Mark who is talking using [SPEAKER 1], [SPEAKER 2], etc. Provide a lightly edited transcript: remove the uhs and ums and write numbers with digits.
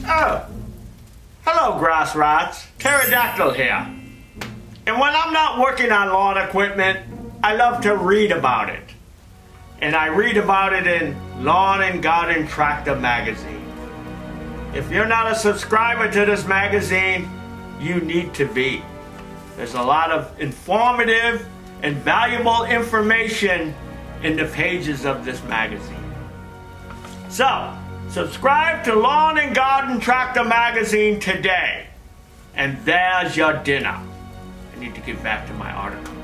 [SPEAKER 1] Oh, hello grass rats, Pterodactyl here. And when I'm not working on lawn equipment, I love to read about it. And I read about it in Lawn and Garden Tractor magazine. If you're not a subscriber to this magazine, you need to be. There's a lot of informative and valuable information in the pages of this magazine. So, subscribe to Lawn and Garden Tractor magazine today. And there's your dinner. I need to get back to my article.